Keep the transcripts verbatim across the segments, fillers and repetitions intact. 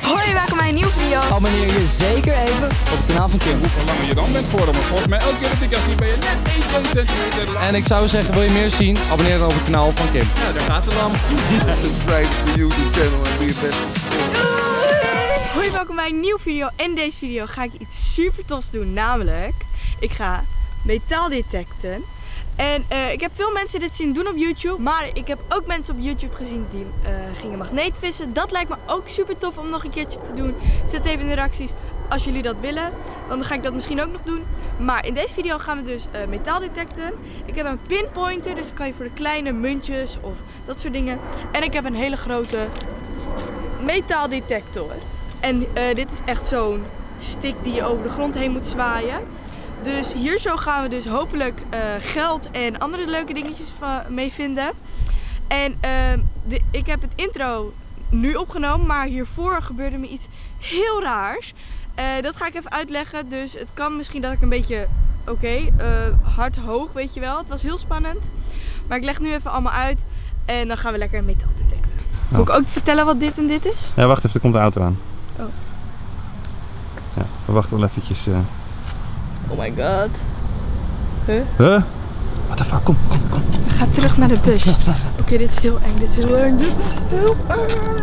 Hoi, welkom bij een nieuwe video. Abonneer je zeker even op het kanaal van Kim. Hoe langer je dan bent voor hem, volgens mij elke keer dat ik jou zie ben je net één, twee centimeter lang. En ik zou zeggen, wil je meer zien? Abonneer dan op het kanaal van Kim. Ja, daar gaat het dan. Subscribe to the YouTube channel en be a best. Hoi, welkom bij een nieuwe video. En in deze video ga ik iets super tofs doen, namelijk ik ga metaal detecten. En uh, ik heb veel mensen dit zien doen op YouTube, maar ik heb ook mensen op YouTube gezien die uh, gingen magneetvissen. Dat lijkt me ook super tof om nog een keertje te doen. Zet even in de reacties als jullie dat willen, dan ga ik dat misschien ook nog doen. Maar in deze video gaan we dus uh, metaal detecten. Ik heb een pinpointer, dus dan kan je voor de kleine muntjes of dat soort dingen. En ik heb een hele grote metaaldetector. En uh, dit is echt zo'n stick die je over de grond heen moet zwaaien. Dus hier zo gaan we dus hopelijk uh, geld en andere leuke dingetjes mee vinden. En uh, de, ik heb het intro nu opgenomen, maar hiervoor gebeurde me iets heel raars. Uh, dat ga ik even uitleggen, dus het kan misschien dat ik een beetje, oké, okay, uh, hard hoog, weet je wel. Het was heel spannend, maar ik leg nu even allemaal uit en dan gaan we lekker metaal detecten. Oh. Moet ik ook vertellen wat dit en dit is? Ja, wacht even, er komt de auto aan. Oh. Ja, we wachten wel eventjes. Uh... Oh my god. Huh? Huh? What the fuck? Kom, kom, kom. Ga terug naar de bus. Oké, okay, dit is heel eng, dit is heel eng, dit is heel eng.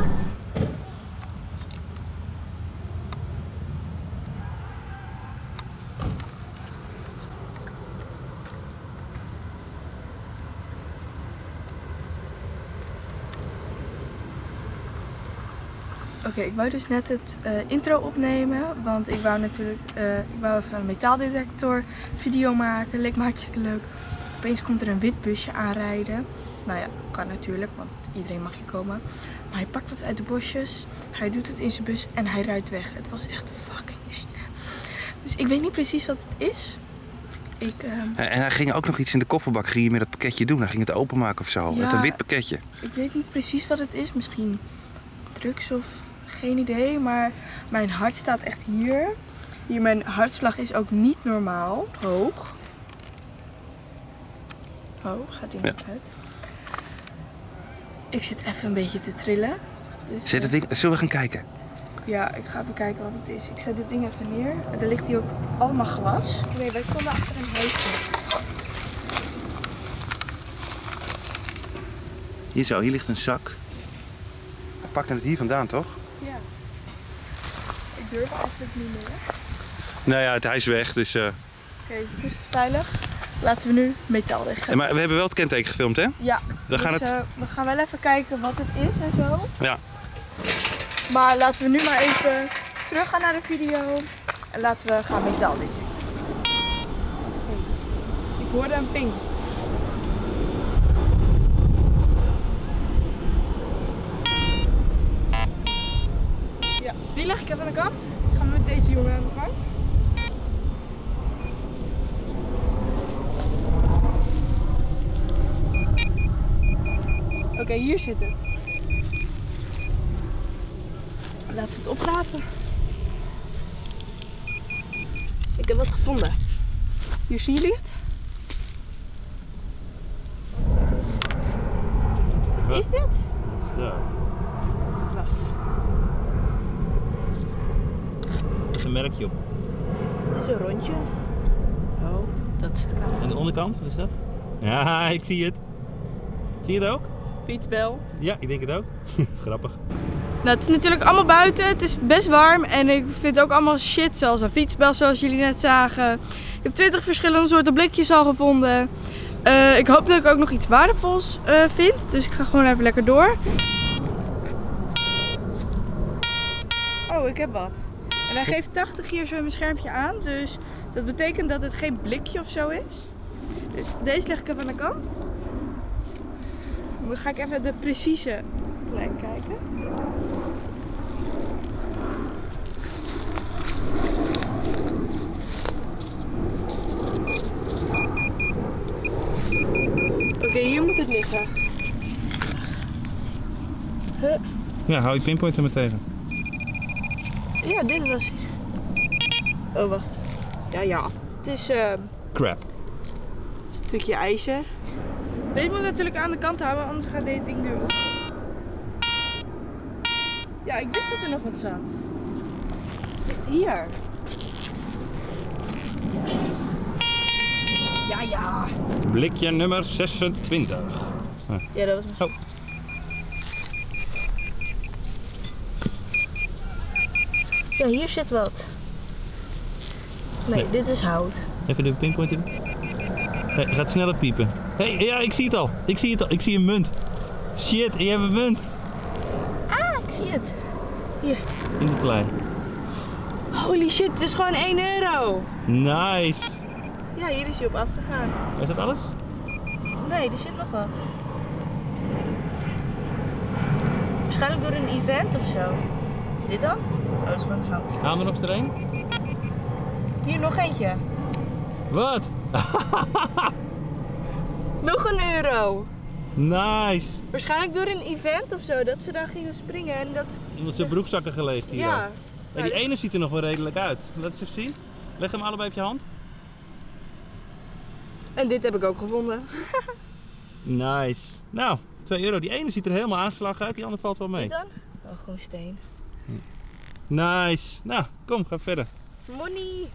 Oké, okay, ik wou dus net het uh, intro opnemen, want ik wou natuurlijk uh, ik wou even een metaaldetector video maken, leek me hartstikke leuk. Opeens komt er een wit busje aanrijden. Nou ja, kan natuurlijk, want iedereen mag hier komen. Maar hij pakt het uit de bosjes, hij doet het in zijn bus en hij rijdt weg. Het was echt fucking eng. Dus ik weet niet precies wat het is. Ik, uh... En hij ging ook nog iets in de kofferbak, ging je met dat pakketje doen, hij ging het openmaken of zo, ja, met een wit pakketje. Ik weet niet precies wat het is, misschien drugs of geen idee, maar mijn hart staat echt hier. Hier, mijn hartslag is ook niet normaal hoog. Oh, gaat hij nog ja. uit? Ik zit even een beetje te trillen. Dus, zit het ding, zullen we gaan kijken? Ja, ik ga even kijken wat het is. Ik zet dit ding even neer. Er ligt hier ook allemaal glas. Nee, wij stonden achter een huisje. Hier zo, hier ligt een zak. Hij pakte het hier vandaan, toch? Ja. Ik durf eigenlijk niet meer. Nou ja, het, hij is weg, dus... Uh... Oké, okay, dus veilig. Laten we nu metaal leggen. Maar we hebben wel het kenteken gefilmd, hè? Ja. We, dus, gaan, het... uh, we gaan wel even kijken wat het is en zo. Ja. Maar laten we nu maar even terug gaan naar de video. En laten we gaan metaal leggen. Hey. Ik hoorde een ping. Ja, die leg ik even aan de kant. Dan gaan we met deze jongen aan de gang. Oké, okay, hier zit het. Laten we het oprapen. Ik heb wat gevonden. Hier zien jullie het? Wat is dit? Ja. Wacht. Er is een merkje op. Het is een rondje. Oh, dat is de camera. En de onderkant, wat is dat? Ja, ik zie het. Zie je het ook? Fietsbel. Ja, ik denk het ook. Grappig. Nou, het is natuurlijk allemaal buiten. Het is best warm en ik vind ook allemaal shit, zoals een fietsbel zoals jullie net zagen. Ik heb twintig verschillende soorten blikjes al gevonden. Uh, ik hoop dat ik ook nog iets waardevols uh, vind, dus ik ga gewoon even lekker door. Oh, ik heb wat. En hij geeft tachtig hier zo in mijn schermpje aan, dus dat betekent dat het geen blikje of zo is. Dus deze leg ik even aan de kant. Dan ga ik even de precieze plek kijken. Oké, okay, hier moet het liggen. Huh. Ja, hou je pinpointer maar tegen. Ja, dit was hier. Oh, wacht. Ja, ja. Het is uh, crap. Een stukje ijzer. Deze moet natuurlijk aan de kant houden, anders gaat dit ding nu op. Ja, ik wist dat er nog wat zat. Ligt hier. Ja, ja. Blikje nummer zesentwintig. Ja, dat was mijn... Oh. Ja, hier zit wat. Nee, Nee. dit is hout. Even de pinpoint in. Hey, het gaat sneller piepen. Hé, hey, ja, ik zie het al. Ik zie het al. Ik zie een munt. Shit, je hebt een munt. Ah, ik zie het. Hier. In de klei. Holy shit, het is gewoon één euro. Nice. Ja, hier is hij op afgegaan. Is dat alles? Nee, er zit nog wat. Waarschijnlijk door een event of zo. Is dit dan? Oh, dat is gewoon hout. Haal er nog eens er een? Hier nog eentje. Wat? Nog een euro. Nice. Waarschijnlijk door een event of zo, dat ze daar gingen springen en dat... Iemand zijn broekzakken geleegd hier. Ja. al. En die ene ziet er nog wel redelijk uit. Laat eens even zien. Leg hem allebei op je hand. En dit heb ik ook gevonden. Nice. Nou, twee euro. Die ene ziet er helemaal aangeslagen uit, die andere valt wel mee. Dit dan? Oh, gewoon steen. Nice. Nou, kom, ga verder. Money.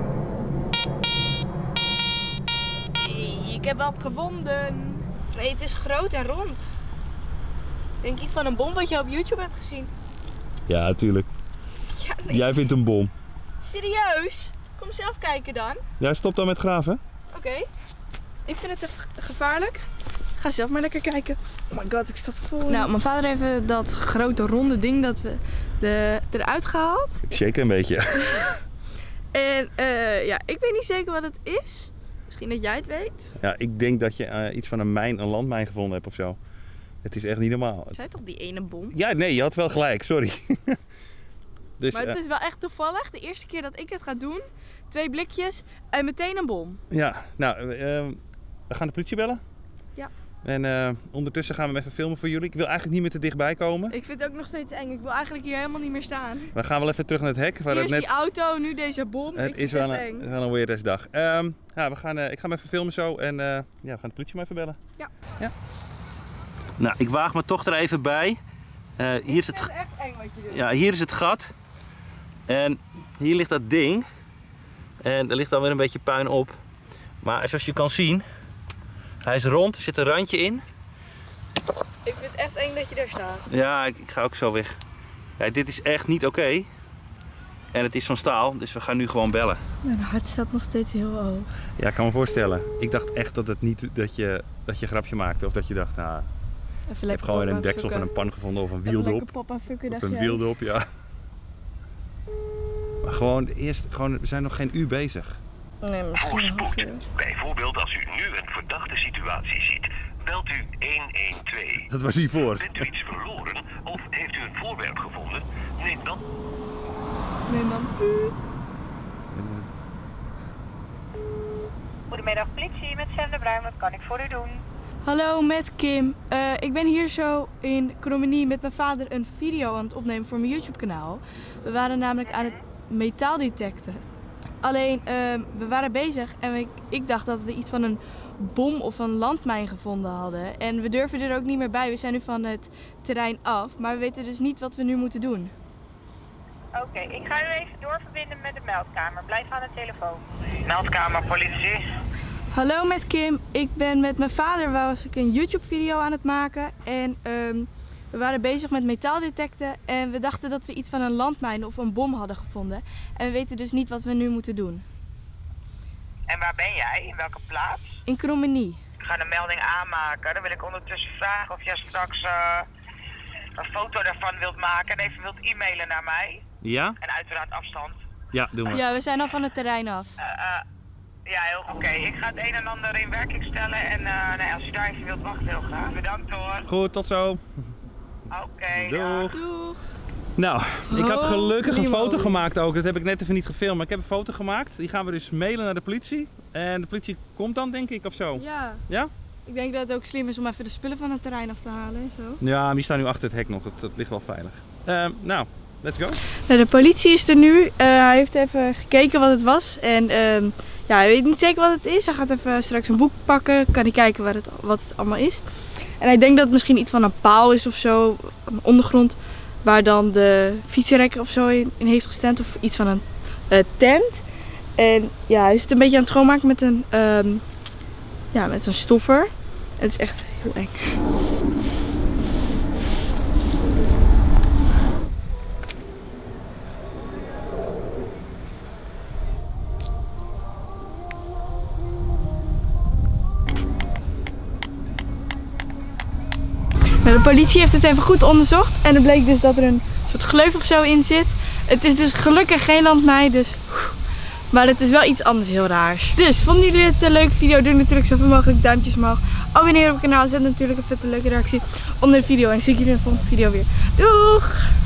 Hey, ik heb wat gevonden. Nee, het is groot en rond. Denk iets van een bom wat je op YouTube hebt gezien. Ja, natuurlijk. Ja, nee. Jij vindt een bom. Serieus? Kom zelf kijken dan. Jij stopt dan met graven? Oké. Ik vind het te gevaarlijk. Ga zelf maar lekker kijken. Oh my god, ik stap vol. Nou, mijn vader heeft dat grote ronde ding dat we de, eruit gehaald. Ik shake een beetje. En uh, ja, ik weet niet zeker wat het is. Misschien dat jij het weet. Ja, ik denk dat je uh, iets van een mijn, een landmijn gevonden hebt of zo. Het is echt niet normaal. Zei toch die ene bom? Ja, nee, je had wel gelijk, sorry. Dus, maar het uh, is wel echt toevallig. De eerste keer dat ik het ga doen, twee blikjes en meteen een bom. ja, nou, uh, we gaan de politie bellen. Ja. En uh, ondertussen gaan we hem even filmen voor jullie. Ik wil eigenlijk niet meer te dichtbij komen. Ik vind het ook nog steeds eng. Ik wil eigenlijk hier helemaal niet meer staan. We gaan wel even terug naar het hek. Waar Eerst het net... die auto, nu deze bom. Het ik is vind wel het een, eng. wel een weird dag. Um, ja, we gaan, uh, ik ga hem even filmen zo en uh, ja, we gaan de politie maar even bellen. Ja. ja. Nou, ik waag me toch er even bij. Uh, hier, is het, echt eng wat je doet. ja, hier is het gat. En hier ligt dat ding. En er ligt alweer een beetje puin op. Maar zoals je kan zien, hij is rond, er zit een randje in. Ik vind het echt eng dat je daar staat. Ja, ik, ik ga ook zo weg. Ja, dit is echt niet oké. Okay. En het is van staal, dus we gaan nu gewoon bellen. Mijn hart staat nog steeds heel hoog. Ja, ik kan me voorstellen. Ik dacht echt dat, het niet, dat, je, dat je een grapje maakte. Of dat je dacht, nou, Even ik heb gewoon een deksel van een pan gevonden of een wieldop. Papa fukken, Of een wieldop, ja. Maar gewoon, eerst, gewoon, we zijn nog geen uur bezig. Nee, misschien een half uur. Bijvoorbeeld als u nu een verdachte situatie ziet, belt u een een twee. Dat was hiervoor. Bent u iets verloren of heeft u een voorwerp gevonden? Neem dan... Neem dan puut. Goedemiddag politie, met Sam de Bruin, wat kan ik voor u doen? Hallo, met Kim. Uh, ik ben hier zo in Krommenie met mijn vader een video aan het opnemen voor mijn YouTube kanaal. We waren namelijk aan het metaal detecten. Alleen, uh, we waren bezig en ik, ik dacht dat we iets van een bom of een landmijn gevonden hadden. En we durven er ook niet meer bij. We zijn nu van het terrein af, maar we weten dus niet wat we nu moeten doen. Oké, okay, ik ga u even doorverbinden met de meldkamer. Blijf aan de telefoon. Meldkamer, politie. Hallo met Kim. Ik ben met mijn vader was ik een YouTube video aan het maken. En um, we waren bezig met metaaldetecten. En we dachten dat we iets van een landmijn of een bom hadden gevonden. En we weten dus niet wat we nu moeten doen. En waar ben jij? In welke plaats? In Krommenie. Ik ga een melding aanmaken. Dan wil ik ondertussen vragen of jij straks uh, een foto daarvan wilt maken. En even wilt e-mailen naar mij. Ja? En uiteraard afstand. Ja, doen we. Ja, we zijn al van het terrein af. Uh, uh, ja, heel oké. Okay. Ik ga het een en ander in werking stellen. En uh, nee, als u daar even wilt wachten, heel graag. Bedankt hoor. Goed, tot zo. Oké. Okay, doeg. Doeg. Nou, ik heb gelukkig een foto mooi. gemaakt ook. Dat heb ik net even niet gefilmd. Maar ik heb een foto gemaakt. Die gaan we dus mailen naar de politie. En de politie komt dan, denk ik, of zo. Ja. Ja? Ik denk dat het ook slim is om even de spullen van het terrein af te halen en zo. Ja, maar die staan nu achter het hek nog. Dat, dat ligt wel veilig. Uh, nou, let's go. Nou, de politie is er nu. Uh, hij heeft even gekeken wat het was. En uh, ja, hij weet niet zeker wat het is. Hij gaat even straks een boek pakken. Kan hij kijken wat het, wat het allemaal is. En hij denkt dat het misschien iets van een paal is of zo. Een ondergrond waar dan de fietsenrekker of zo in, in heeft gestaan. Of iets van een uh, tent. En ja, hij zit een beetje aan het schoonmaken met een, um, ja, met een stoffer. Het is echt heel eng. De politie heeft het even goed onderzocht en er bleek dus dat er een soort gleuf of zo in zit. Het is dus gelukkig geen landmijn, dus... Maar het is wel iets anders heel raars. Dus, vonden jullie het een leuke video? Doe natuurlijk zoveel mogelijk duimpjes omhoog. Abonneer op het kanaal, zet natuurlijk een vette leuke reactie onder de video. En zie ik jullie in de volgende video weer. Doeg!